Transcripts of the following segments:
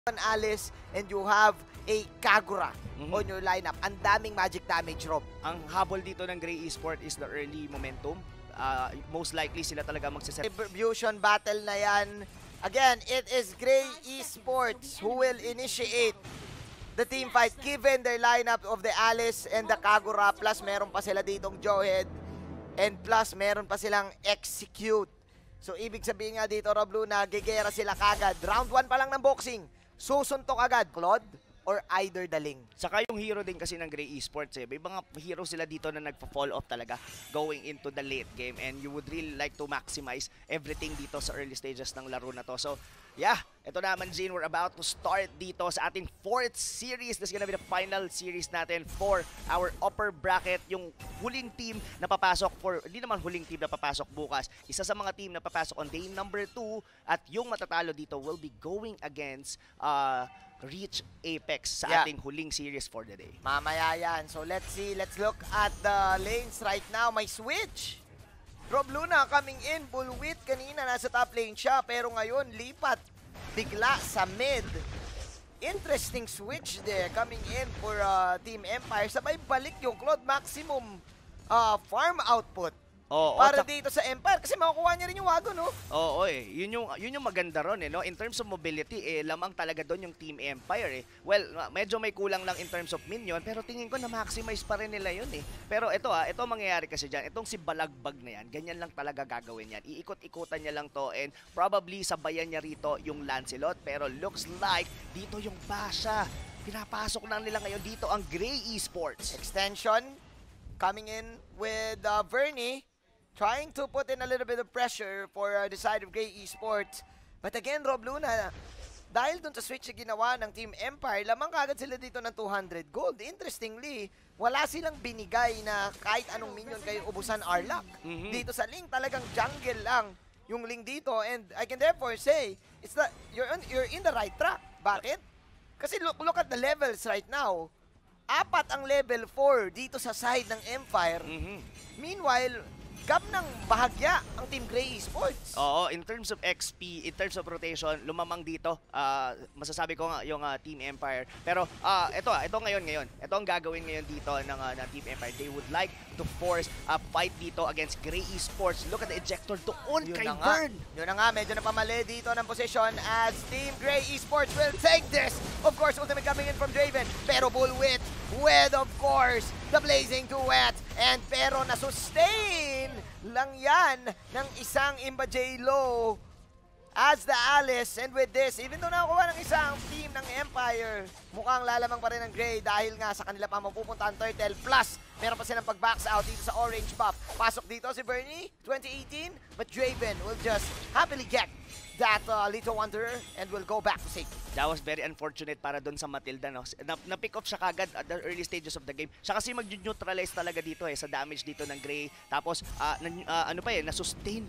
Alice and you have a Kagura on your lineup. Ang daming magic damage, Rob. Ang habol dito ng Gray Esport is the early momentum. Most likely sila talaga magsiset. Fusion battle na yan. Again, it is Gray Esports who will initiate the team fight given their lineup of the Alice and the Kagura. Plus, meron pa sila ditong Jawhead. And plus, meron pa silang Execute. So, ibig sabihin nga dito, Rob Luna, gigera sila kagad. Round 1 pa lang ng boxing. Susuntok agad, Claude or either Daling. Saka yung hero din kasi ng Gray Esports may mga hero sila dito na nagpa-fall off talaga going into the late game, and you would really like to maximize everything dito sa early stages ng laro na to. So yeah, ito naman Zane, we're about to start dito sa ating 4th series. This is gonna be the final series natin for our upper bracket. Yung huling team na papasok hindi naman huling team na papasok bukas. Isa sa mga team na papasok on day number 2 at yung matatalo dito will be going against Reach Apex sa ating huling series for the day. Mamaya yan. So let's see. Let's look at the lanes right now. May switch. Rob Luna coming in. Bullwit kanina nasa top lane siya. Pero ngayon lipat bigla sa mid. Interesting switch there. Coming in for Team Empire. Sabay balik yung Claude maximum farm output. Para dito sa Empire kasi makukuha niya rin yung wagon, no? Oo, yun yung maganda ron, no? In terms of mobility, lamang talaga doon yung Team Empire, Well, medyo may kulang lang in terms of minion, pero tingin ko na maximize pa rin nila yun, Pero ito mangyayari kasi diyan, itong si Balagbag na yan, ganyan lang talaga gagawin yan. Iikot-ikutan niya lang to, and probably sabayan niya rito yung Lancelot, pero looks like dito yung Basha. Pinapasok na nila ngayon dito ang Gray Esports. Extension coming in with Vernie. Trying to put in a little bit of pressure for the side of Gray Esports. But again, Rob Luna, dahil dun sa switch na ginawa ng Team Empire, lamang kagad sila dito ng 200 gold. Interestingly, wala silang binigay na kahit anong minion kayo ubusan Arlok. Dito sa Ling, talagang jungle lang yung Ling dito. And I can therefore say, you're in the right track. Bakit? Kasi look at the levels right now. 4 ang level 4 dito sa side ng Empire. Meanwhile, gap ng bahagya ang Team Gray Esports. Oo, in terms of XP, in terms of rotation, lumamang dito. Masasabi ko nga yung Team Empire. Pero ito ngayon. Ito ang gagawin ngayon dito ng Team Empire. They would like to force a fight dito against Gray Esports. Look at the ejector doon kay Vern. Yun na nga, medyo napamali dito ng position as Team Gray Esports will take this. Of course, ultimate coming in from Draven. Pero Bullwit with, of course, the Blazing Duet. And pero na-sustain lang yan ng isang Imba J-Lo as the Alice. And with this, even though nakuha ng isang team ng Empire, mukhang lalamang pa rin ng Gray dahil nga sa kanila pa mapupunta ang Turtle. Plus, meron pa silang pag-backs out dito sa orange buff. Pasok dito si Bernie, 2018, but Draven will just happily get that Little Wanderer and will go back to safety. That was very unfortunate para doon sa Matilda, no? Na-pick off siya kagad at the early stages of the game. Siya kasi mag-neutralize talaga dito sa damage dito ng Gray. Tapos, na-sustain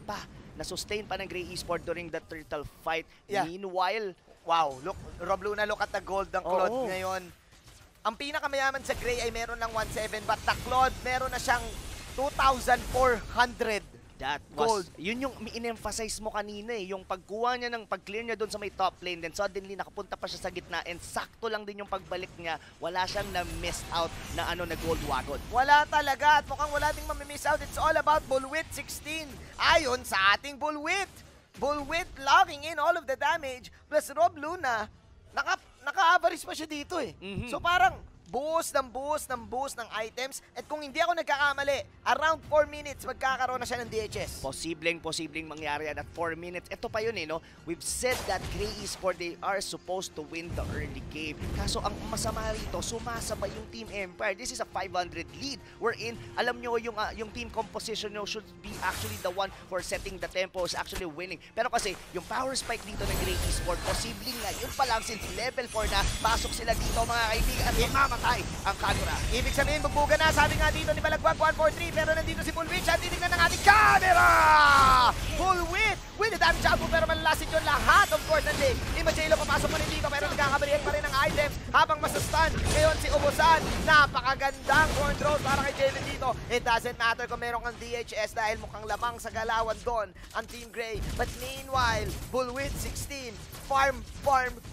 pa ng Gray Esport during the turtle fight. Meanwhile, wow, look, Rob Luna, look at the gold ng Claude ngayon. Ang pinakamayaman sa Gray ay meron ng 1.7, but the Claude meron na siyang 2,400. That was, yun yung in-emphasize mo kanina yung pagkuha niya pag-clear niya doon sa may top lane, then suddenly nakapunta pa siya sa gitna and sakto lang din yung pagbalik niya. Wala siyang na-miss out na gold wagon. Wala talaga at mukhang wala ding mamimiss out. It's all about Bullwit 16. Ayon sa ating Bullwit. Bullwit locking in all of the damage. Plus Rob Luna, naka-average pa siya dito So parang buhos ng items. At kung hindi ako nagkakamali, around 4 minutes, magkakaroon na siya ng DHS. Posibleng mangyari yan at 4 minutes. Ito pa yun no? We've said that Gray Esport, they are supposed to win the early game. Kaso ang masama rito, sumasabay yung Team Empire. This is a 500 lead. Wherein, alam nyo, yung team composition nyo should be actually the one for setting the tempo, is actually winning. Pero kasi, yung power spike dito ng Gray Esport, posibleng na yun pa lang since level 4 na, pasok sila dito mga kaibigan at mamamatay ang Kagura. Ibig sabihin, bugbuga na. Sabi nga dito ni Balagbag 143, pero nandito si Bullwit. Siya titignan ng ating camera! Bullwit with the damage output, pero malalasin yun lahat. Of course, nandito. Imba J-Lo papasok pa rin dito, pero nagkakabalihan pa rin ang items habang masastan. Ngayon si Ubusan, napakagandang control para kay Javen dito. It doesn't matter kung meron kang DHS dahil mukhang lamang sa galawan doon ang Team Gray. But meanwhile, Bullwit 16, farm,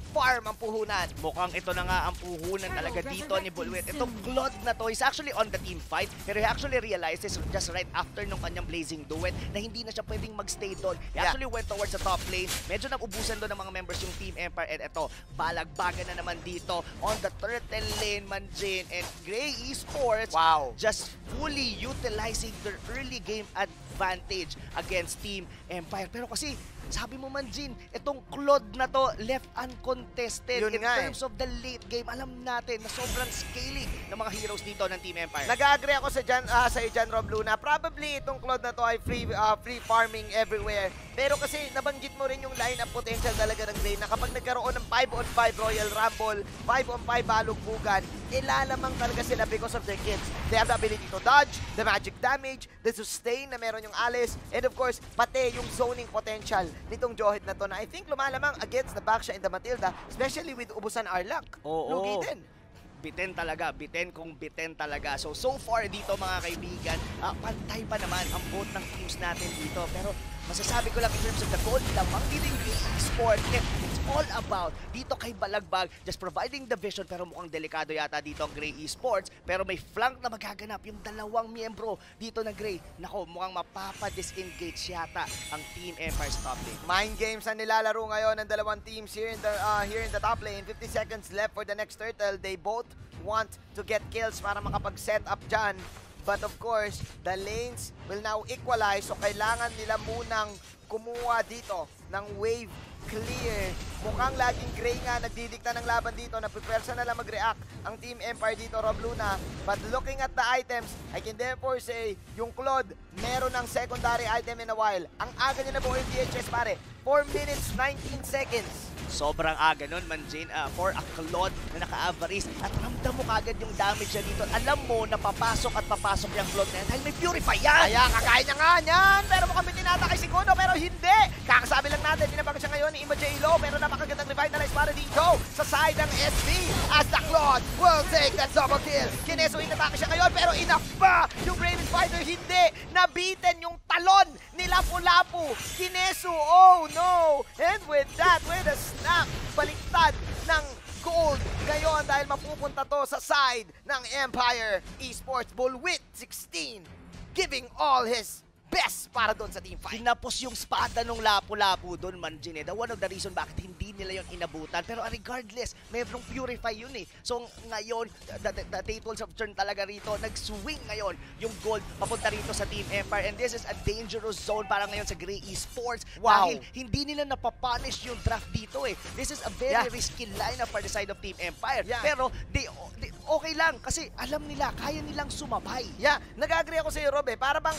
farm ang puhunan. Mukhang ito na nga ang puhunan talaga dito ni Bullwit. Itong Claude na to is actually on the team fight, pero he actually realizes just right after nung kanyang Blazing Duet na hindi na siya pwedeng magstay doon. He actually went towards the top lane. Medyo nagubusan doon ng mga members yung Team Empire. And ito, balagbagan na naman dito on the turtle lane, Manjin. And Gray Esports just fully utilizing their early game advantage against Team Empire. Pero kasi, sabi mo man, Jin, itong Claude na to left uncontested in terms of the late game. Alam natin na sobrang scaling ng mga heroes dito ng Team Empire. Nag-agree ako sa Jan Rob Luna. Probably itong Claude na to ay free farming everywhere. Pero kasi nabanggit mo rin yung line-up potential talaga ng Gray na kapag nagkaroon ng 5-on-5 Royal Rumble, 5-on-5 Balugbugan, ilalamang talaga sila because of their kills. They have the ability to dodge, the magic damage, the sustain na meron yung Alice, and of course, pati yung zoning potential nitong Johid na to na I think lumalamang against the Baksha and the Matilda, especially with Ubusan Arlak. Lugi din. Biten talaga, biten kung biten talaga. So far dito mga kaibigan, pantay pa naman ang both ng teams natin dito. Pero masasabi ko lang in terms of the goal, lamang din yung Esport. It's all about dito kay Balagbag, just providing the vision, pero mukhang delikado yata dito ang Gray Esports. Pero may flank na magaganap yung dalawang miyembro dito na Gray. Nako, mukhang mapapa-disengage yata ang Team Empire top lane. Mind games na nilalaro ngayon ng dalawang teams here in the top lane. 50 seconds left for the next turtle. They both want to get kills para makapag-set up dyan. But of course, the lanes will now equalize. So kailangan nila munang kumuha dito ng wave clear. Mukhang laging Gray nga nagdidikta ng laban dito. Napipersa na lang mag-react ang Team Empire dito, Rob Luna. But looking at the items, I can therefore say, yung Claude, meron ng secondary item in a while. Ang aga niya na buo yung DHS, pare. 4 minutes, 19 seconds. Sobrang aga nun, Manjin, for a Claude na naka-avaris. At ramdam mo kagad yung damage niya dito. Alam mo na papasok at papasok yung Claude na yan dahil may Purify yan! Kaya kakain niya nga yan! Pero mukhang may tinatakay si Kuno, pero hindi! Kakasabi lang natin, dinabag siya ngayon ni Ima J-Lo, pero napakagandang revitalize para dito sa side ng SB as the Claude will take that double kill. Kineso inatake siya ngayon, pero enough ba? Yung Raven Fighter hindi! Nabitin yung talon ni Lapu-Lapu! Kineso, oh no! And with that, with a snap, baliktad ng gold ngayon dahil mapupunta to sa side ng Empire Esports. Bullwit 16 giving all his best para doon sa team fight. Hinapos yung spada nung Lapu-Lapu doon, Manjin. One of the reason bakit hindi nila yon inabutan. Pero regardless, mayroong Purify yun eh. So ngayon, the tables of turn talaga rito. Nag-swing ngayon yung gold papunta rito sa Team Empire. And this is a dangerous zone para ngayon sa Gray Esports. Dahil hindi nila napapunish yung draft dito eh. This is a very risky lineup for the side of Team Empire. Pero they okay lang kasi alam nila, kaya nilang sumabay. Nag-agree ako sa iyo, Rob, eh. Para bang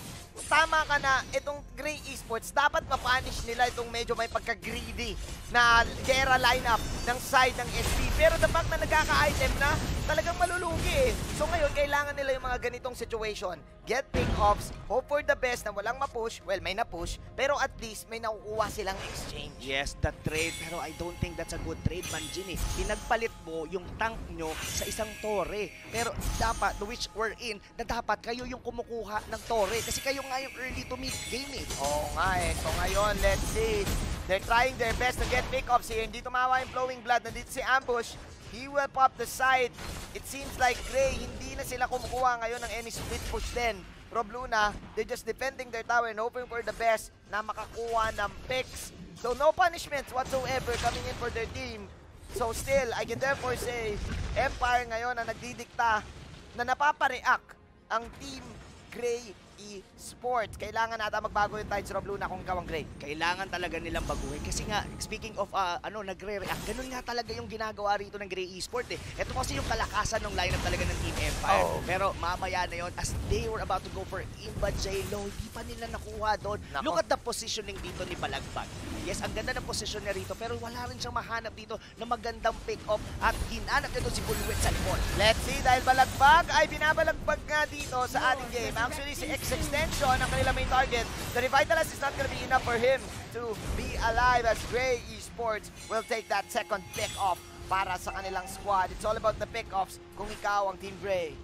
tama ka na, itong Gray Esports, dapat mapunish nila itong medyo may pagka-greedy na Gera lineup ng side ng SP. Pero the fact na nagkaka-item na, talagang malulugi eh. So ngayon, kailangan nila yung mga ganitong situation. Get pick-offs, hope for the best na walang ma-push. Well, may na-push, pero at least may nakukuha silang exchange. Yes, the trade. Pero I don't think that's a good trade, Manjin eh. Pinagpalit mo yung tank nyo sa isang torre. Pero dapat, which we're in, na dapat kayo yung kumukuha ng torre. Kasi kayo nga yung early to mid game eh. Oo nga eh. So ngayon, let's see. They're trying their best to get pick-offs here. Hindi tumawa yung Flowing Blood. Nandito si Ambush. He will pop the side. It seems like Gray, hindi na sila kumukuha ngayon ng any split push din. Rob Luna, they're just defending their tower and hoping for the best na makakuha ng picks. So no punishments whatsoever coming in for their team. So still, I can therefore say, Empire ngayon na nagdidikta na napapareact ang Team Gray Esports. Kailangan nata magbago yung Tides, Rob Luna, kung ikaw ang Gray. Kailangan talaga nilang baguhin. Kasi nga, speaking of nagre-react, ganun nga talaga yung ginagawa rito ng Gray Esports eh. Ito kasi yung kalakasan ng lineup talaga ng Team Empire. Pero mamaya na yon, as they were about to go for Imba J-Lo, hindi pa nila nakuha doon. Look at the positioning dito ni Balagbag. Yes, ang ganda ng position niya rito, pero wala rin siyang mahanap dito na magandang pick-up at hinanap nito si Bullwit sa likod. Let's see, dahil Balagbag ay binabalagbag nga dito sa ating game. Actually, si X-Extension ang kanilang main target. The Revitalize is not gonna be enough for him to be alive as Gray Esports will take that second pick-off para sa kanilang squad. It's all about the pick-offs kung ikaw ang Team Gray.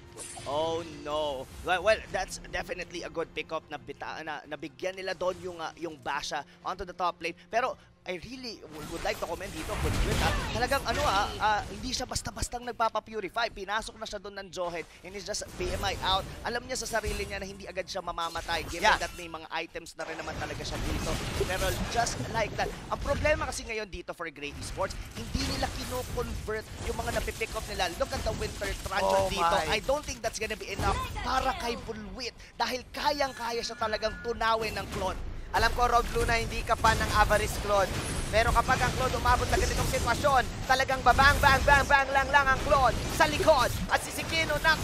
Oh no. Well, that's definitely a good pick-up na nabigyan nila doon yung Basha onto the top lane. Pero I really would like to comment dito, Bullwit, talagang hindi siya basta-bastang nagpapa-purify. Pinasok na siya doon ng Johead and he's just BMI out. Alam niya sa sarili niya na hindi agad siya mamamatay given that may mga items na rin naman talaga siya dito. Pero just like that, ang problema kasi ngayon dito for Grey Esports, hindi nila kino-convert yung mga napipick up nila. Look at the Winter Truncheon dito. I don't think that's gonna be enough para kay Bullwit dahil kayang-kaya siya talagang tunawin ng Claude. Alam ko, Rob Luna, hindi ka fan ng Avarice Claude. Pero kapag ang Claude umabot na ganitong sitwasyon, talagang babang, bang, bang, bang lang ang Claude sa likod. At si Sikino na,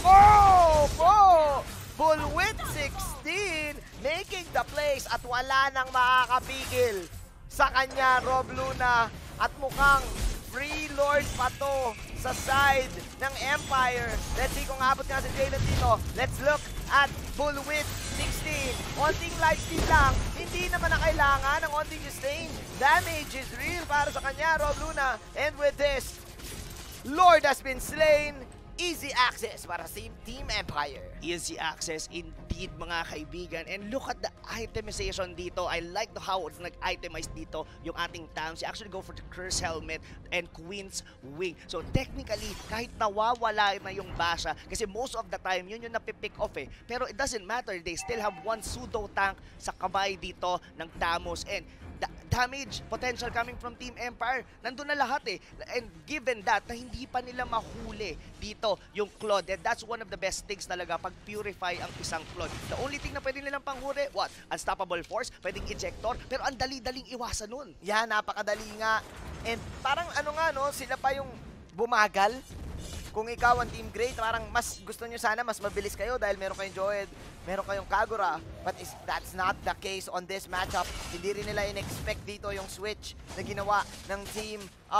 Bullwit 16, making the plays at wala nang makakapigil sa kanya, Rob Luna. At mukhang free lord pa to sa side ng Empire. Let's see kung abot nga si Jalen dito. Let's look at Bullwit 16. Onting lifesteal lang. Hindi naman na kailangan ng onting sustain. Damage is real para sa kanya, Rob Luna. And with this, Lord has been slain. Easy access para sa Team Empire. Easy access indeed, mga kaibigan. And look at the itemization dito. I like how nag-itemize dito yung ating Tams. You actually go for the Curse Helmet and Queen's Wing. So technically, kahit nawawala na yung Basha, kasi most of the time, yun yung napipick off eh. Pero it doesn't matter. They still have one pseudo tank sa kamay dito ng Tamos. And damage potential coming from Team Empire. Nandun na lahat eh. And given that, na hindi pa nila mahuli dito yung Claude. And that's one of the best things talaga pag purify ang isang Claude. The only thing na pwede nilang panghuli, what? Unstoppable Force, pwedeng Ejector, pero ang dali-daling iwasan nun. Yeah, napakadali nga. And parang sila pa yung bumagal. Kung ikaw ang Team Grey, parang mas gusto nyo sana mas mabilis kayo dahil meron kayong Joed, meron kayong Kagura. But that's not the case on this matchup. Hindi rin nila in-expect dito yung switch na ginawa ng Team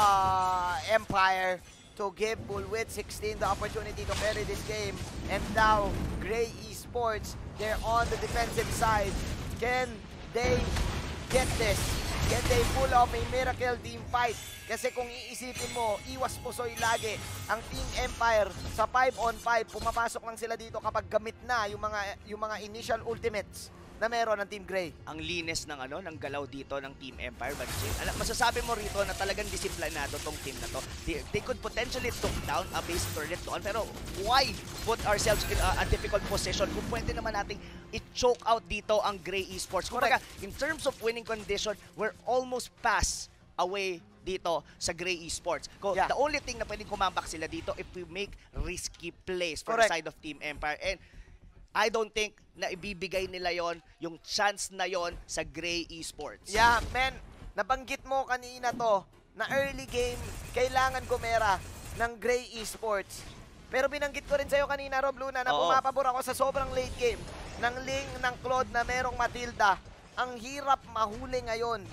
Empire to give Bullwit 16 the opportunity to carry this game. And now, Grey Esports, they're on the defensive side. Can they get this? Can they pull off a miracle team fight? Kasi kung iisipin mo, iwas pusoy lagi ang Team Empire sa 5-on-5. Pumapasok lang sila dito kapag gamit na yung mga initial ultimates na meron ng Team Grey. Ang linis ng ng galaw dito ng Team Empire, masasabi mo rito na talagang disiplinado tong team na to. They could potentially took down a base turret doon, pero why put ourselves in a difficult position kung pwede naman nating i-choke out dito ang Grey Esports. Kumbaga, in terms of winning condition, we're almost past away dito sa Grey Esports. The only thing na pwedeng kumambak sila dito if we make risky plays for the side of Team Empire. And I don't think na ibibigay nila yung chance na yon sa Grey Esports. Yeah, man. Nabanggit mo kanina to na early game, kailangan gumera ng Grey Esports. Pero binanggit ko rin sa'yo kanina, Rob Luna, na pumapabor ako sa sobrang late game ng Ling, ng Claude na merong Matilda. Ang hirap mahuli ngayon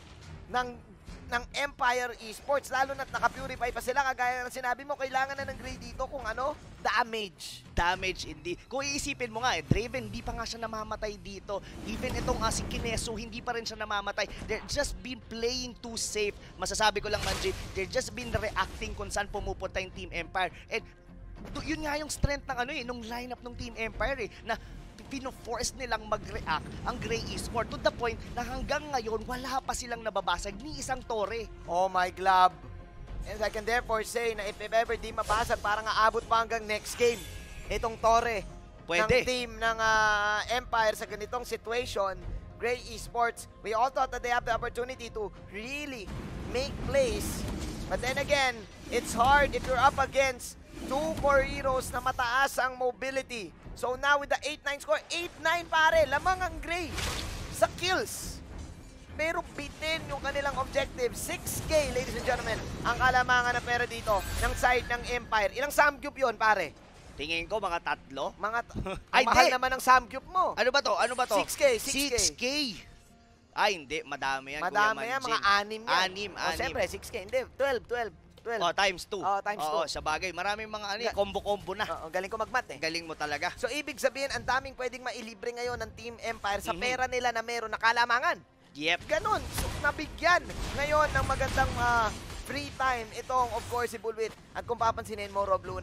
ng Empire Esports, lalo na't naka-purify pa sila. Kagaya ng sinabi mo, kailangan na ng Grey dito kung damage. Damage, hindi. Kung iisipin mo nga, Draven, hindi pa nga siya namamatay dito. Even itong si Kineso, hindi pa rin siya namamatay. They're just been playing too safe. Masasabi ko lang, Manji, they're just been reacting kung saan pumupunta yung Team Empire. And yun nga yung strength ng nung lineup ng Team Empire na pino-force nilang mag-react ang Grey Esports to the point na hanggang ngayon wala pa silang nababasag ni isang tore. Oh my glove. And I can therefore say na if ever di mabasag, parang aabot pa hanggang next game itong tore ng team ng Empire sa ganitong situation. Grey Esports, we all thought that they have the opportunity to really make plays. But then again, it's hard if you're up against two core heroes na mataas ang mobility. So now with the 8-9 score, 8-9 pare, lamang ang Grey sa kills. Pero bitin yung kanilang objective. 6K, ladies and gentlemen, ang kalamangan na pera dito ng side ng Empire. Ilang Samgyup yun, pare? Tingin ko mga 3. Ay, mahal naman ang Samgyup mo. Ano ba to? 6K. 6K. Ay, hindi. Madami yan. Madami yan. Mga 6 yan. 6. O, siyempre, 6K. Hindi, 12. Oh, times 2. Oh, times 2. Sa bagay. Maraming mga combo-combo na. Galing ko magmat eh. Galing mo talaga. So, ibig sabihin, ang daming pwedeng mailibre ngayon ng Team Empire sa pera nila na meron na kalamangan. Yep. Ganon. So, nabigyan ngayon ng magandang free time itong, of course, si Bullwit. At kung papansinin mo, Rob Luna,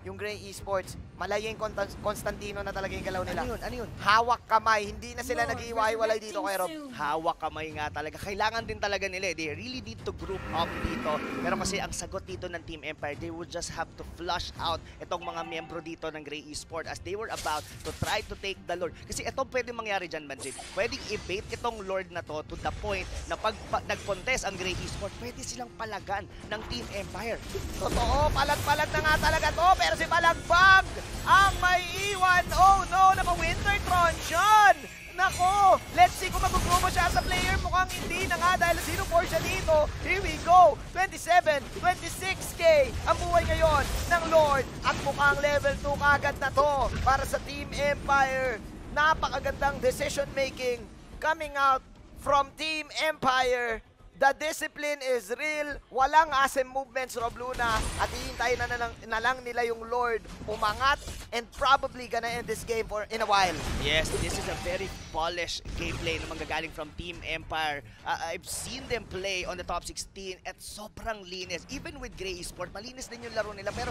yung Gray Esports. Malaying Constantino na talaga yung galaw nila. Ano yun? Ano yun? Hawak kamay, hindi na sila nag-iwalay dito kay Rob. Hawak kamay nga talaga. Kailangan din talaga nila. They really need to group up dito. Pero kasi ang sagot dito ng Team Empire, they would just have to flush out itong mga miyembro dito ng Gray Esports as they were about to try to take the Lord. Kasi ito pwede mangyari dyan, Manjin. Pwedeng i-bait itong Lord na to the point na pag nag-contest ang Gray Esports, pwede silang palagan ng Team Empire. Totoo, palag-palag na nga talaga to, pero si Palagbag ang may iwan. Oh no, naka-Winter Truncheon! Nako, let's see kung mag-promo siya sa player. Mukhang hindi na nga dahil 0-4 siya dito. Here we go, 27, 26k ang buhay ngayon ng Lord. At mukhang level 2 kagad na to para sa Team Empire. Napakagandang decision making coming out from Team Empire. The discipline is real. Walang ASEM movements, Rob Luna. At hihintayin na lang nila yung Lord umangat and probably gonna end this game for in a while. Yes, this is a very polished gameplay na manggagaling from Team Empire. I've seen them play on the top 16 at sobrang linis. Even with Gray Esports, malinis din yung laro nila. Pero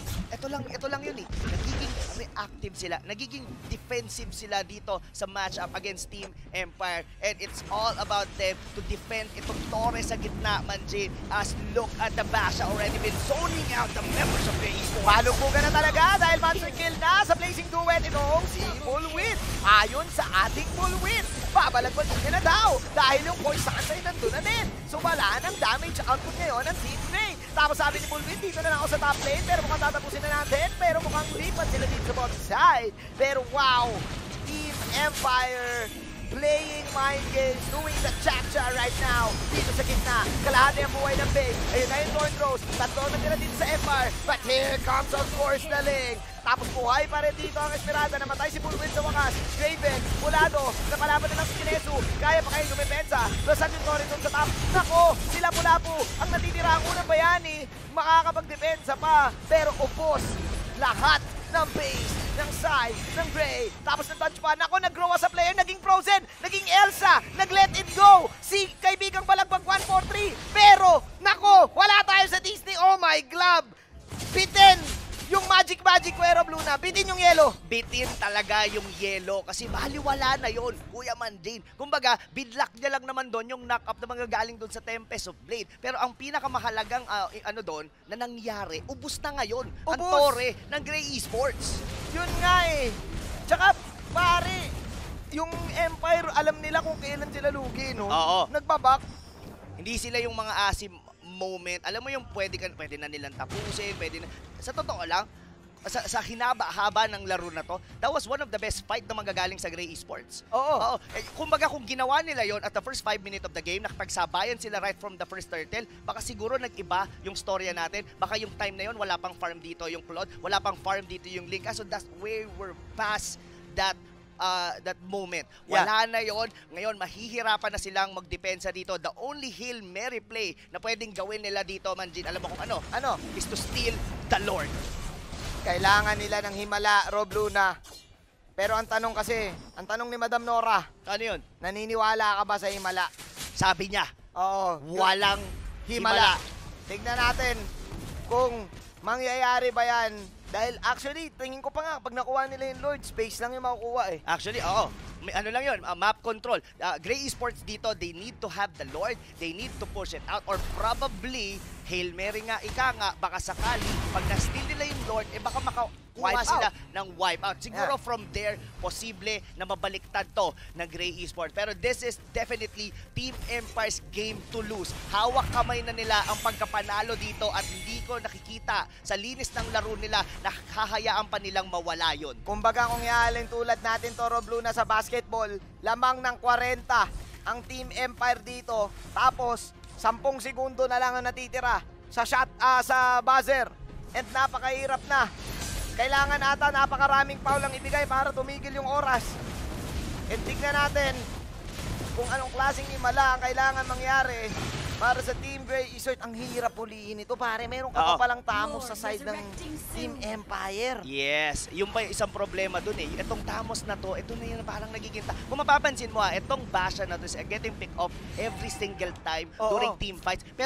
ito lang yun eh. Nagiging reactive sila. Nagiging defensive sila dito sa matchup against Team Empire. And it's all about them to defend itong Torres sa gitna, Manjin. As look at the Basha already been zoning out the members of Gray Esports. Palugpugan na talaga dahil monster kill na sa blazing duet itong si Bullwit. Ayon sa ating Bullwit, babalagpag niya na daw dahil yung Poison ay nandun na din. Sumala ng damage output ngayon ng Team Gray. Tapos sabi ni Bullwit, dito na lang ako sa top lane pero mukhang tatapusin na natin. Pero mukhang lipat sila dito sa bottom side. Pero wow, Team Empire playing mind games, doing the cha-cha right now. Dito sa gitna, kalahati ang buhay ng base. Ayun na yung Thorn Rose. Tatlo na tira dito sa Empire. But here comes of course the Ling. Tapos buhay pa rin dito ang Esperada. Namatay si Bullwit sa wakas. Draven, Pulado, napalaban na lang si Kinesu. Kaya pa kayo lumipensa. Basan yung Thorn sa top. Nako, sila Pulapu. Ang natitira ang unang bayani. Makakapag-depensa pa. Pero upos lahat ng base, ng Sai, ng Gray. Tapos na-touch pa. Nako, nag-grow sa player. Naging Frozen. Naging Elsa. Nag-let it go. Si kaibigang Balagbag 1-4-3. Pero, nako, wala tayo sa Disney. Oh my glove. Bitin yung magic Kuya Rob Luna. Bitin yung yellow. Bitin talaga yung yellow kasi baliwala na yon, Kuya Manjin. Kumbaga, bidlock niya lang naman doon yung knock-up na manggagaling doon sa Tempest of Blade. Pero ang pinakamahalagang ano doon na nangyari, ubus na ngayon ang tore ng Gray Esports. Yun nga eh. Tsaka, pare, yung Empire, alam nila kung kailan sila lugi, no? Oo. Nagbabak. Hindi sila yung mga asim moment. Alam mo yung pwede na nilang tapusin, pwede na. Sa totoo lang, sa hinaba-haba ng laro na to, that was one of the best fight na manggagaling sa Gray Esports. Oo. Kumbaga kung ginawa nila yon at the first 5 minutes of the game, nakapagsabayan sila right from the first turtle, baka siguro nag-iba yung storya natin. Baka yung time na yon wala pang farm dito yung Claude, wala pang farm dito yung Link. So that's where we're past that moment. Wala na yon. Ngayon, mahihirapan na silang magdepensa dito. The only Hail Mary play na pwedeng gawin nila dito, Manjin, alam mo kung ano? Ano? Is to steal the Lord. Kailangan nila ng himala, Rob Luna. Pero ang tanong kasi, ang tanong ni Madam Nora, Ano yun? naniniwala ka ba sa himala? Sabi niya, Oo. walang himala. Tignan natin kung mangyayari ba yan. Dahil actually, tingin ko pa nga, pag nakuha nila yung Lord, space lang yung makukuha eh. Actually, oo. May ano lang yun, map control. Gray Esports dito, they need to have the Lord. They need to push it out. Or probably, Hail Mary nga, ika nga, baka sakali, pag na-steal nila yung Lord, eh baka makakuha sila ng wipeout. Siguro from there, posible na mabaliktad to ng Gray Esports. Pero this is definitely Team Empire's game to lose. Hawak kamay na nila ang pagkapanalo dito at hindi ko nakikita sa linis ng laro nila na hahayaan pa nilang mawala yun. Kumbaga kung iaalin tulad natin to, Rob Luna, sa basketball, lamang ng 40 ang Team Empire dito. Tapos, 10 segundo na lang ang natitira sa shot, sa buzzer. And napakahirap na. Kailangan ata napakaraming foul ang ibigay para tumigil yung oras. And tignan natin kung anong klaseng himala ang kailangan mangyari para sa Team Gray Esports. Ang hirap huliin ito, pare. Meron ka pa palang tamos sa side ng Team Empire. Yes, yung pa isang problema dun eh. Itong tamos na to, ito na yun parang nagiging kung mapapansin mo itong Basha na to is getting pick up every single time during team fights. Pero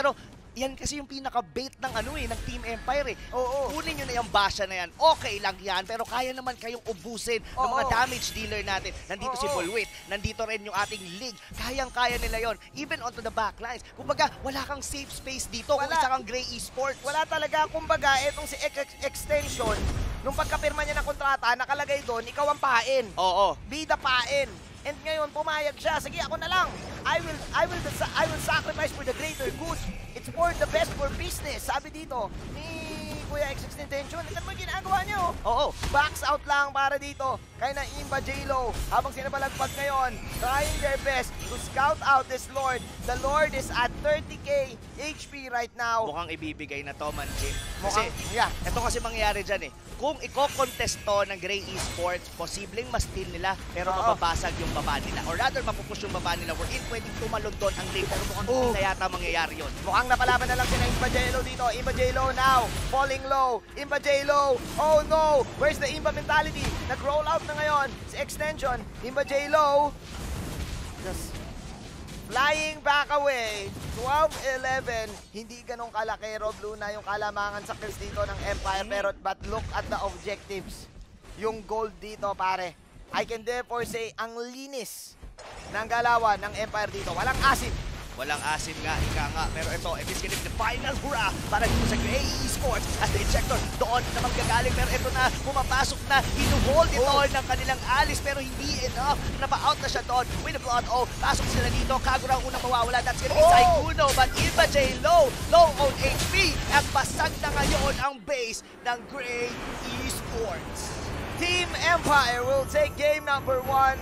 yan kasi yung pinaka-bait ng ng Team Empire eh. Oo. Kunin nyo na yung Basha na yan. Okay lang yan, pero kaya naman kayong ubusin ng mga damage dealer natin. Nandito si Bullwit, nandito rin yung ating league. Kayang-kaya nila yon, even onto the backlines. Kumbaga, wala kang safe space dito kung isa kang Gray Esports. Wala talaga. Kumbaga, etong si Extension, nung pagkapirma niya ng kontrata, nakalagay doon, ikaw ang pain. Oo. Bida pain. And ngayon, pumayag siya. Sige, ako na lang. I will sacrifice for the greater good. It's for the best for business. Sabi dito ni Kuya XX Intention. Ito naman ginagawa niya, oh. Oo. Backs out lang para dito. Kaya na Imba J-Lo. Habang sinabalagpag ngayon, trying their best to scout out this Lord. The Lord is at 30k HP right now. Mukhang ibibigay na to, Manjin. Kasi, ito kasi mangyayari dyan eh. Kung i-contest to ng Gray Esports, posibleng ma-steal nila, pero mababasag yung baba nila. Or rather, mapupush yung baba nila. We're in, pwedeng tumalon doon ang lane. Pero mukhang hindi na yata mangyayari yun. Mukhang napalaban na lang sila Imba J-Lo dito. Imba J-Lo now, falling low. Imba J-Lo, oh no! Where's the Imba mentality? Nag-roll out na ngayon si Extension. Imba J-Lo, just flying back away. 12-11. Hindi ganong kalaki, Rob Luna, yung kalamangan sa kills dito ng Empire. Pero but look at the objectives. Yung gold dito, pare. I can therefore say, ang linis ng galawan ng Empire dito. Walang asin. Walang asin nga, ika nga. Pero ito, it is gonna be the final hurrah para dito sa Gray Esports as the ejector doon na magagaling. Pero ito na, pumapasok na, hinuhold ito ng kanilang alis. Pero hindi enough, napa-out na siya doon. With the blood, pasok sila dito. Kagura ang unang mawawala. That's gonna be Saikuno. But Imba J-Lo, low on HP. At basag na ngayon ang base ng Gray Esports. Team Empire will take game number 1.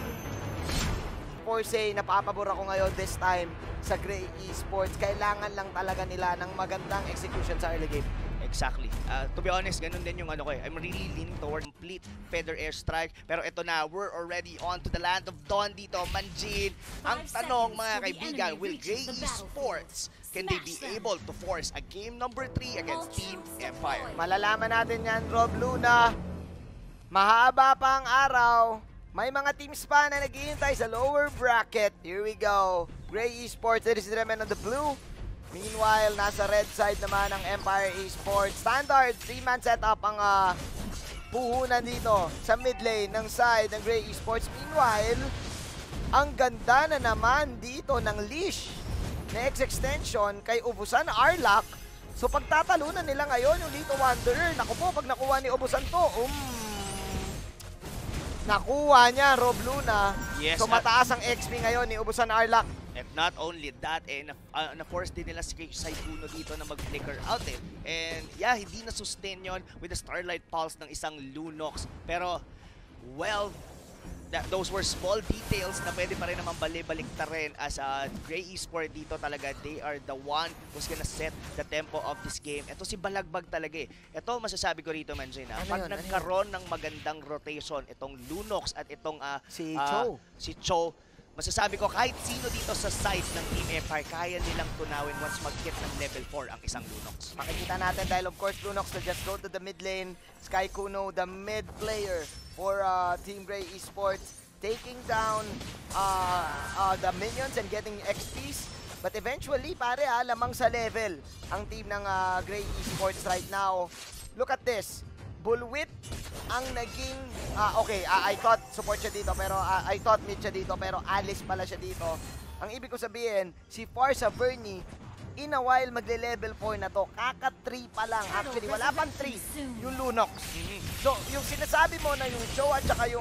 For say, napapabor ako ngayon this time sa Gray Esports. Kailangan lang talaga nila ng magandang execution sa early game. Exactly. To be honest, ganun din yung ko eh. I'm really leaning toward complete feather airstrike. Pero ito na, we're already on to the land of Dawn dito, Manjin. Ang tanong mga kaibigan, will Gray Esports, can they be able to force a game number 3 against Team Empire? Malalaman natin yan, Rob Luna. Mahaba pa ang araw. May mga teams pa na naghihintay sa lower bracket. Here we go. Gray Esports, there is the man on the blue. Meanwhile, nasa red side naman ng Empire Esports. Standard, 3-man setup ang puhunan dito sa mid lane ng side ng Gray Esports. Meanwhile, ang ganda na naman dito ng leash na X-Extension kay Ubusan Arlak. So pagtatalunan nila ngayon yung Lito Wanderer. Naku po, pag nakuha ni Ubusan to, nakuha niya, Rob Luna. Yes, so mataas ang XP ngayon ni Ubusan Arlak. And not only that, na-force din nila si Saikuno dito na mag-flicker out eh. And yeah, hindi na-sustain yon with the Starlight Pulse ng isang Lunox. Pero, well, those were small details na pwede pa rin naman balik ta rin as a Gray Esports dito talaga. They are the one who's gonna set the tempo of this game. Ito si Balagbag talaga eh. Ito masasabi ko rito, Manjay, na pag nagkaroon ng magandang rotation, itong Lunox at itong si Cho, masasabi ko kahit sino dito sa side ng Team Empire, kaya nilang tunawin once mag-hit ng level 4 ang isang Lunox. Makikita natin dahil of course Lunox will just go to the mid lane. Saikuno, the mid player for Team Gray Esports, taking down the minions and getting XPs. But eventually, pare lamang sa level ang team ng Gray Esports right now. Look at this. Bullwit ang naging I thought support siya dito pero I thought mid siya dito pero Alice pala siya dito. Ang ibig ko sabihin, si Farsa Vernie in a while magle-level 4 na to. Kaka 3 pa lang. Actually, wala pang 3 yung Lunox. So, yung sinasabi mo na yung Cho at saka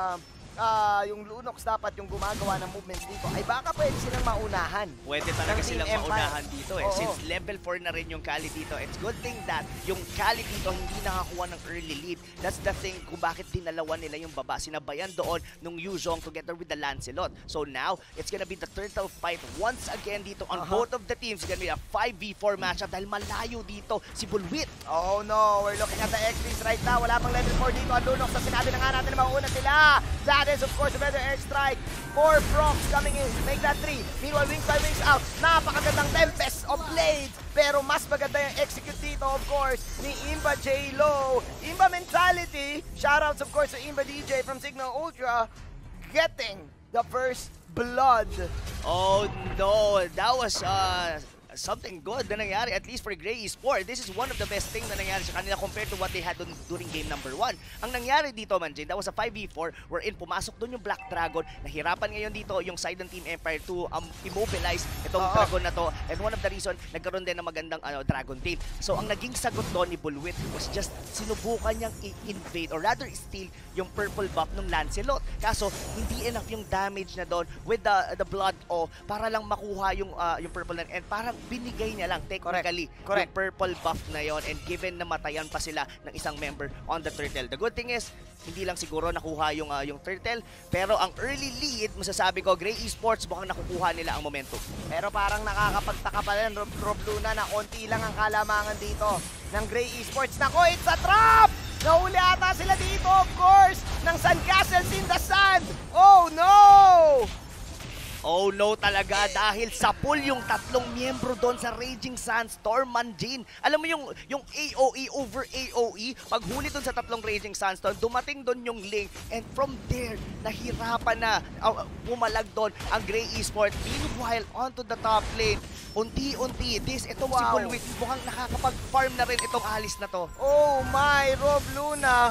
yung Lunox dapat yung gumagawa ng movements dito ay baka pwede silang maunahan. Pwede talaga silang maunahan dito eh. Since level 4 na rin yung Kali dito, it's good thing that yung Kali dito hindi nakakuha ng early lead. That's the thing kung bakit dinalawan nila yung baba. Sinabayan doon nung Yuzhong together with the Lancelot. So now, it's gonna be the turtle fight once again dito on both of the teams. It's gonna be a 5v4 matchup dahil malayo dito si Bullwit. Oh no, we're looking at the XPs right now. Wala pang level 4 dito. Ang Lunox na sinabi na nga natin na mauuna sila. That is of course a better airstrike. 4 procs coming in. Make that 3. Meanwhile, wings by wings out. Napakagandang Tempest of Blades. Pero mas maganda yung execute dito of course ni Imba J-Lo. Imba mentality. Shoutouts of course to Imba DJ from Signal Ultra. Getting the first blood. Oh no, that was something good na nangyari, at least for Gray Esports. This is one of the best things na nangyari sa kanila compared to what they had during game number 1. Ang nangyari dito, Manjin, that was a 5v4 wherein pumasok doon yung Black Dragon. Nahirapan ngayon dito yung side ng Team Empire to immobilize itong Dragon na to. And one of the reason, nagkaroon din ng magandang Dragon Tail. So ang naging sagot doon ni Bullwit was just sinubukan niyang i-invade or rather steal yung purple buff ng Lancelot. Kaso hindi enough yung damage na doon with the Blood O para lang makuha yung purple na, and parang binigay niya lang technically yung purple buff na yon, and given na matayan pa sila ng isang member on the turtle. The good thing is, hindi lang siguro nakuha yung turtle, pero ang early lead, masasabi ko, Gray Esports mukhang nakukuha nila ang momentum. Pero parang nakakapagtaka pa rin, Rob Luna, na konti lang ang kalamangan dito ng Gray Esports. Nako, it's a trap! Nahuli ata sila dito, of course, ng Sandcastles in the Sand. Oh no! Oh no talaga, dahil sa pool yung tatlong miyembro doon sa Raging Sandstorm, Manjin. Alam mo yung AOE over AOE, paghuli doon sa tatlong Raging Sandstorm, dumating doon yung Link, and from there, nahirapan na pumalag doon ang Gray Esports. Meanwhile, onto the top lane, unti-unti, itong si Bullwit, mukhang nakakapag-farm na rin itong alis na to. Oh my, Rob Luna.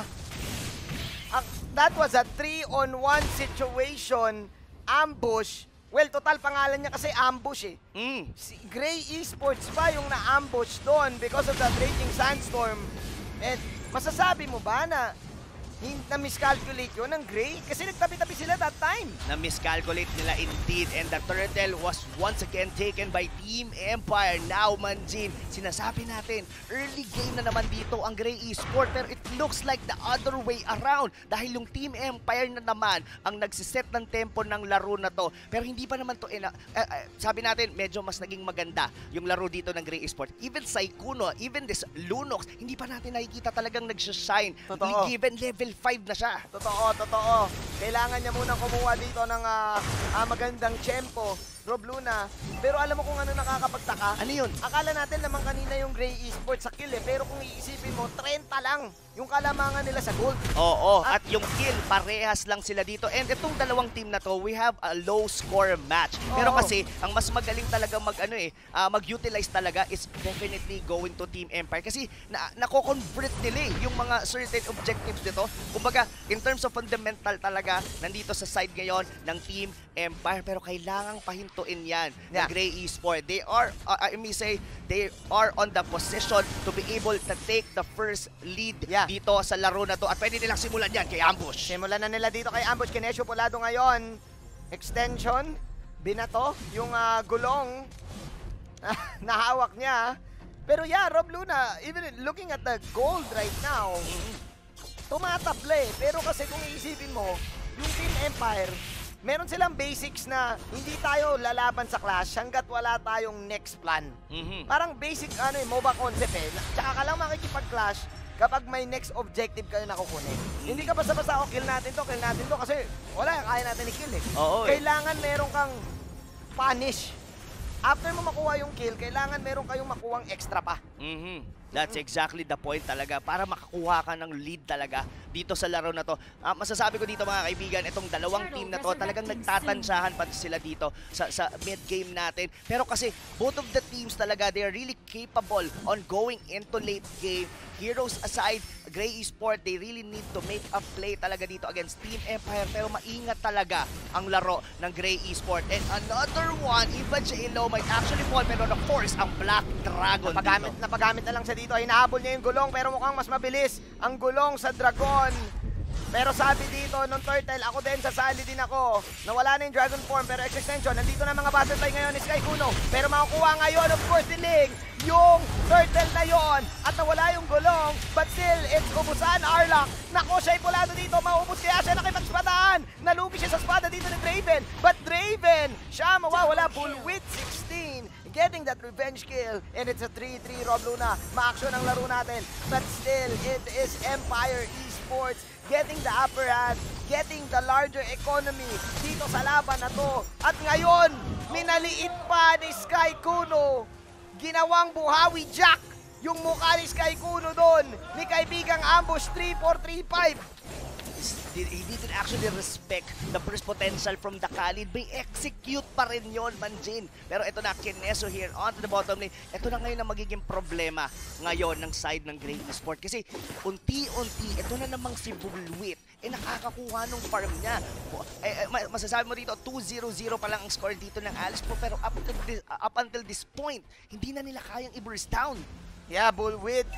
That was a 3-on-1 situation, ambush. Well, total pangalan niya kasi ambush eh. Si Gray Esports pa yung na-ambush doon because of that Raging Sandstorm. And masasabi mo ba na na-miscalculate yun ng Gray? Kasi nagtabi-tabi sila that time. Na-miscalculate nila indeed, and the turtle was once again taken by Team Empire. Now, Manjin, sinasabi natin, early game na naman dito ang Gray Esports, pero it looks like the other way around dahil yung Team Empire na naman ang nagsiset ng tempo ng laro na to. Pero hindi pa naman to, sabi natin, medyo mas naging maganda yung laro dito ng Gray Esports. Even Sykkuno, even this Lunox, hindi pa natin nakikita talagang nag-shine. Given level 5 na siya. Totoo. Kailangan niya munang kumuha dito ng magandang tempo, Rob Luna. Pero alam mo kung ano nakakapagtaka? Ano yun? Akala natin naman kanina yung Gray Esports sa kill eh. Pero kung iisipin mo, 30 lang yung kalamangan nila sa gold. Oo, at yung kill, parehas lang sila dito. And itong dalawang team na to, we have a low score match. Pero kasi, ang mas magaling talaga mag-utilize talaga is definitely going to Team Empire. Kasi nako-convert nila yung mga certain objectives dito. Kumbaga, in terms of fundamental talaga, nandito sa side ngayon ng Team Empire. Pero kailangang pahintuin yan ng Gray Esports. They are, I may say, they are on the position to be able to take the first lead dito sa laro na to. At pwede nilang simulan yan kay Ambush. Simulan na nila dito kay Ambush. Kinesyo Polado ngayon. Extension. Binato. Yung gulong na hawak niya. Pero Rob Luna, even looking at the gold right now, tumatable eh. Pero kasi kung iisipin mo, yung Team Empire, meron silang basics na hindi tayo lalaban sa Clash hanggat wala tayong next plan. Parang basic MOBA concept eh. Tsaka ka lang makikipag-clash kapag may next objective kayo nakukunin. Hindi ka basta-basta, kill natin to, kasi wala, kaya natin i-kill eh. Kailangan meron kang punish. After mo makuha yung kill, kailangan meron kayong makuhang extra pa. That's exactly the point talaga, para makakuha ka ng lead talaga dito sa laro na to. Masasabi ko dito mga kaibigan, itong dalawang team na to talagang nagtatansyahan pa sila dito sa mid-game natin. Pero kasi both of the teams talaga, they are really capable on going into late game. Heroes aside, Gray Esports, they really need to make a play talaga dito against Team Empire. Pero maingat talaga ang laro ng Gray Esports. And another one, Ivan Jailo might actually fall, pero na-force ang Black Dragon Napagamit na lang siya dito. Hinahabol niya yung gulong, pero mukhang mas mabilis ang gulong sa Dragon. Pero sabi dito nung Turtle, ako din, sasali din ako. Nawala na yung Dragon Form, pero extension. Nandito na mga Butterfly ngayon ni Sykkuno. Pero makukuha ngayon, of course, diling yung Turtle na yon. At nawala yung gulong. But still, it's ubusan, Arlok. Nako, siya Polado dito. Maubos kaya siya nakipagspadahan. Nalugi siya sa spada dito ni Draven. But Draven, siya mawawala. Bullwit 16. Getting that revenge kill. And it's a 3-3, Rob Luna. Ma-action ang laro natin. But still, it is Empire Esports getting the upper hand, getting the larger economy dito sa laban na to. At ngayon, minaliit pa ni Sykkuno. Ginawang buhawi Jack yung mukha ni Sykkuno doon. Ni kaibigang Ambush 3-4-3-5. he didn't actually respect the burst potential from the Khalid. May execute pa rin yun, Manjin. Pero ito na, Kineso here onto the bottom lane. Ito na ngayon ang magiging problema ngayon ng side ng Grey Esport. Kasi unti-unti, ito na namang si Bullwit. Nakakakuha nung farm niya. Masasabi mo dito, 2-0-0 pa lang ang score dito ng Alice Pro. Pero up until this point, hindi na nila kayang i-burst down. Yeah, Bullwit.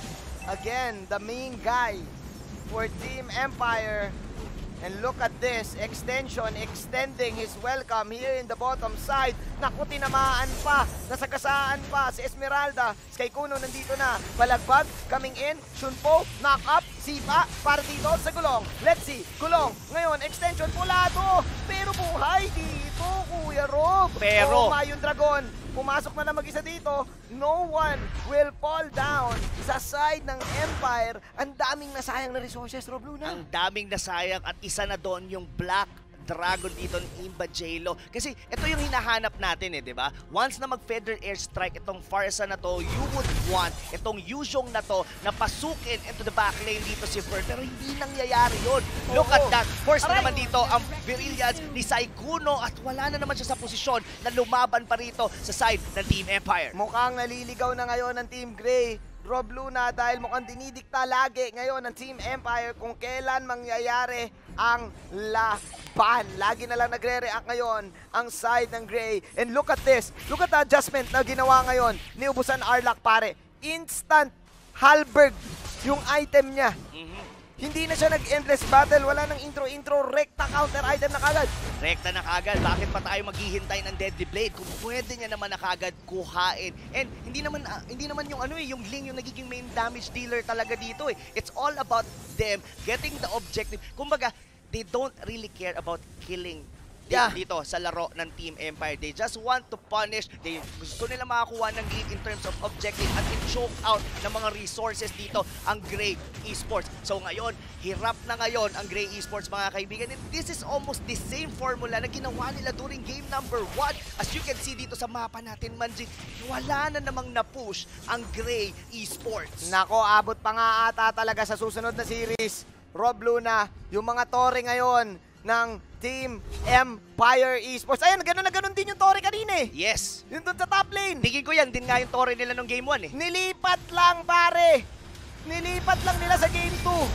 Again, the main guy for Team Empire. And look at this, extension, extending his welcome here in the bottom side. Naku, tinamaan pa, nasagasaan pa si Esmeralda. Sky Kuno nandito na, Balagbag coming in, Shunpo, knock up, Sipa, para dito sa Gulong. Let's see, Gulong, ngayon, extension, pulado, pero buhay dito, Kuya Rob. Pero, yung Dragon, pumasok na mag-isa dito, no one will fall down sa side ng Empire. Ang daming nasayang na resources, Rob Luna. Ang daming nasayang at isa na doon yung Black Dragon dito ng Imba J-Lo. Kasi ito yung hinahanap natin di ba? Once na mag-Feather Airstrike itong Farsa na to, you would want itong Yuzhong na to na pasukin into the back lane dito si Fern. Pero hindi nangyayari yun. Look at that. Force na naman dito ang Virillians ni Saikuno at wala na naman siya sa posisyon na lumaban pa rito sa side ng Team Empire. Mukhang naliligaw na ngayon ng Team Grey, Rob Luna, dahil mukhang dinidikta lagi ngayon ng Team Empire kung kailan mangyayari ang laban. Lagi na lang nagre-react ngayon ang side ng Grey. And look at this. Look at the adjustment na ginawa ngayon ni Ubusan Arlak, pare. Instant halberd yung item niya. Hindi na siya nag-endless battle, wala nang intro-intro, rekta counter item na kagad. Rekta na kagad, bakit pa tayo maghihintay ng Deadly Blade kung pwede niya naman na kagad kuhain? And hindi naman yung yung Ling yung nagiging main damage dealer talaga dito It's all about them getting the objective. Kumbaga, they don't really care about killing dito sa laro ng Team Empire. They just want to punish. Gusto nila makakuha ng lead in terms of objective at i-choke out ng mga resources dito ang Grey Esports. So ngayon, hirap na ngayon ang Grey Esports, mga kaibigan. And this is almost the same formula na ginawa nila during game number 1. As you can see dito sa mapa natin, Manji, wala na namang na-push ang Grey Esports. Nako, abot pa nga ata talaga sa susunod na series. Rob Luna, yung mga tore ngayon ng Team Empire Esports. Ayan, gano'n na gano'n din yung tore kanina Yes. Yung doon sa top lane. Tingin ko yan, din nga yung tore nila nung game 1 Nilipat lang, pare. Nilipat lang nila sa game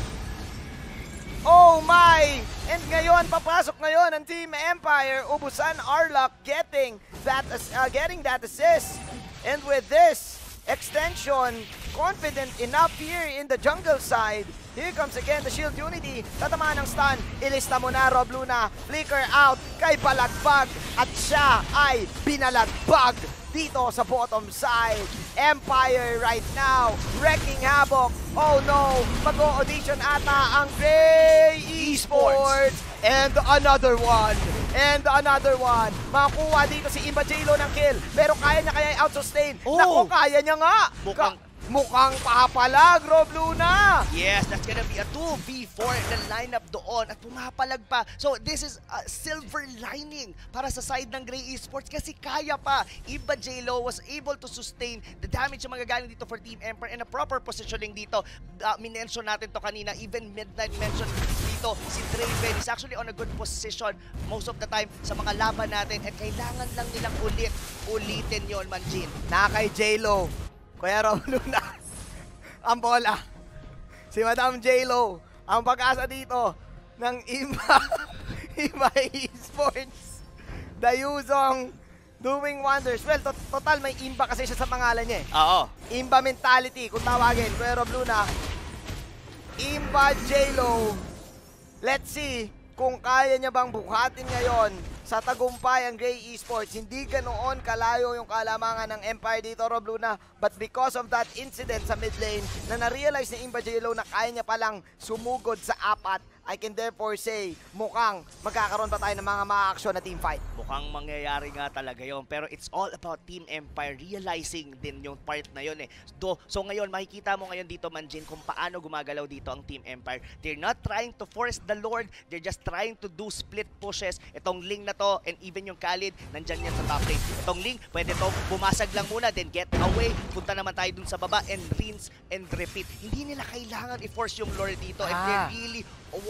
2. Oh my! And ngayon, papasok ngayon ang Team Empire. Ubusan Arlok getting that assist. And with this extension, confident enough here in the jungle side. Here comes again the Shield Unity. Tatamaan ng stun. Ilista mo na, Rob Luna. Flicker out kay Balagbag. At siya ay binalagbag dito sa bottom side. Empire right now wrecking havoc. Oh no, mag-o-audition ata ang Grey Esports. And another one. And another one. Makakuha dito si Imba J-Lo ng kill. Pero kaya niya kaya out-sustain. Naku, kaya niya nga. Mukhang papalag, Rob Luna. Yes, that's gonna be a 2v4 na lineup doon at pumapalag pa. So this is a silver lining para sa side ng Grey Esports kasi kaya pa. Imba J-Lo was able to sustain the damage na magagaling dito for Team Empire and a proper positioning dito. Minention natin to kanina, even Midnight mentioned dito si Draven is actually on a good position most of the time sa mga laban natin at kailangan lang nilang ulitin yon, Manjin. Na kay J-Lo. Kuya Rob Luna, ang bola. Si Madam J-Lo, ang pag-asa dito ng Imba Esports. The Yuzhong doing wonders. Well, total may Imba kasi siya sa pangalan niya Oo. Imba mentality, kung tawagin. Kuya Rob Luna, Imba J-Lo. Let's see kung kaya niya bang buhatin ngayon sa tagumpay ang Grey Esports. Hindi ganoon kalayo yung kalamangan ng Empire dito, Rob Luna. But because of that incident sa mid lane, na na-realize ni Imba J-Lo na kaya niya palang sumugod sa apat, I can therefore say, mukhang magkakaroon pa tayo ng mga ma-action na team fight. Mukhang mangyayari nga talaga yon. Pero it's all about Team Empire realizing din yung part na yun So ngayon, makikita mo ngayon dito, Manjin, kung paano gumagalaw dito ang Team Empire. They're not trying to force the Lord. They're just trying to do split pushes. Itong Ling na to, and even yung Khalid, nandyan yan sa top lane. Itong Ling, pwede to bumasag lang muna, then get away. Punta naman tayo dun sa baba and rinse and repeat. Hindi nila kailangan i-force yung Lord dito. If they really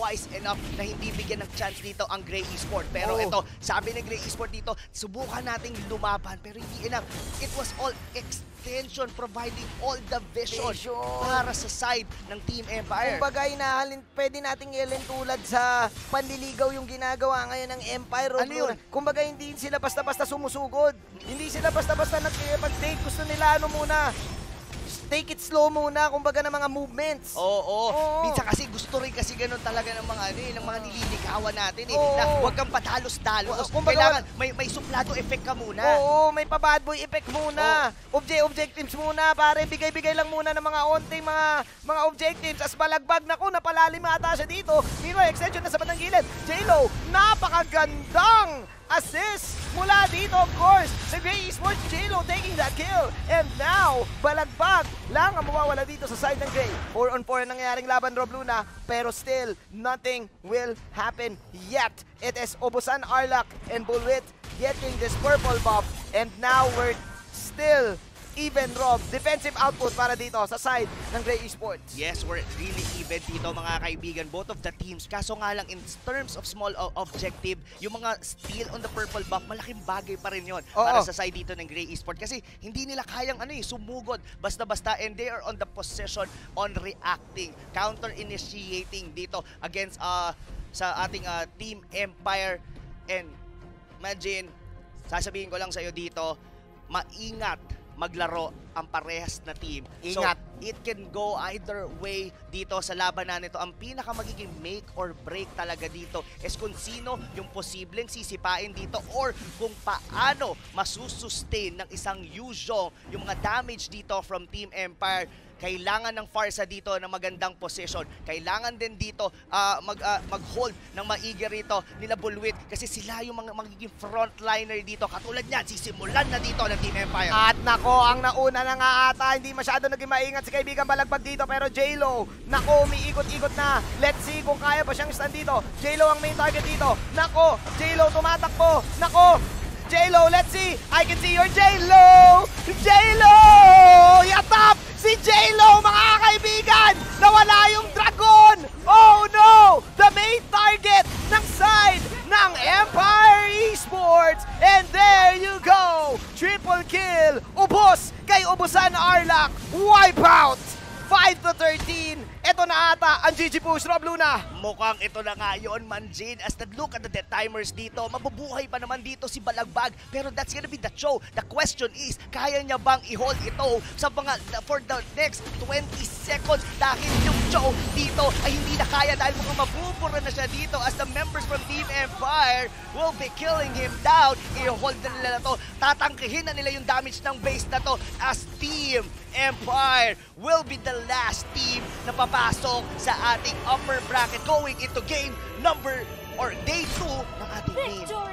twice enough na hindi bigyan ng chance dito ang Grey Esport. Pero ito, sabi ng Grey Esport dito, subukan nating lumaban pero hindi enough. It was all extension, providing all the vision para sa side ng Team Empire. Kumbaga, pwede nating ilin tulad sa panliligaw yung ginagawa ngayon ng Empire. Ano yun? Kumbaga, hindi sila basta-basta sumusugod. Hindi sila basta-basta nag-take. Gusto nila muna. Take it slow muna, kumbaga ng mga movements. Oo. Minsan kasi gusto rin kasi ganun talaga ng mga ng mga nililigawan natin na huwag kang padalos-dalos. Kailangan may suplado effect ka muna. Oo, may pa-bad boy effect muna. Objectives muna, pare, bigay-bigay lang muna ng mga onting mga objectives. As balagbag, naku, napalalim ata siya dito. Meanwhile, extension na sa bandang gilid. J-Lo, napakagandang assist mula dito, of course, sa Grey Esports. J-Lo taking that kill. And now, balagbag lang ang mawawala dito sa side ng Grey. 4-on-4 ang nangyayaring laban, Rob Luna, pero still, nothing will happen yet. It is Obusan, Arlak, and Bullwit getting this purple buff. And now, we're still even, Rob. Defensive output para dito sa side ng Grey Esports. Yes, we're really even dito, mga kaibigan. Both of the teams. Kaso nga lang, in terms of small objective, yung mga steal on the purple buff, malaking bagay pa rin yun para sa side dito ng Grey Esports. Kasi hindi nila kayang sumugod basta-basta, and they are on the position on reacting, counter-initiating dito against sa ating Team Empire. And imagine, sasabihin ko lang sa'yo dito, maingat maglaro ang parehas na team. Ingat. So, it can go either way dito sa labanan nito. Ang pinaka magiging make or break talaga dito is kung sino yung posibleng sisipain dito or kung paano masusustain ng isang Yuzhong yung mga damage dito from Team Empire. Kailangan ng Pharsa dito ng magandang position. Kailangan din dito mag-hold ng maigi rito nila Bullwit kasi sila yung mga magiging frontliner dito. Katulad niyan, sisimulan na dito ng Team Empire. At nako, ang nauna na nga ata, hindi masyado naging maingat si kaibigan balagbag dito, pero J-Lo, nako, umiikot-ikot na. Let's see kung kaya ba siyang stand dito. J-Lo ang main target dito. Nako, J-Lo tumatakbo. Nako, J-Lo, let's see. I can see your J-Lo! J-Lo! Yatap! Si J-Lo, mga kaibigan! Nawala yung dragon! Oh no! The main target ng side ng Empire Esports! And there you go! Triple kill! Ubos kay Obusan Arlak! Wipeout! 5-13! Ito na ata ang GG push, Rob Luna. Mukhang ito na nga yun, Manjin. As the look at the death timers dito, mabubuhay pa naman dito si Balagbag. Pero that's gonna be the show. The question is, kaya niya bang i-hold ito sa for the next 20 seconds? Dahil yung show dito ay hindi na kaya dahil mukhang mabubura na siya dito as the members from Team Empire will be killing him down. I-hold na nila na to. Tatangkihin na nila yung damage ng base na to as Team Empire will be the last team na papasok sa ating upper bracket going into game number or day 2 ng ating game.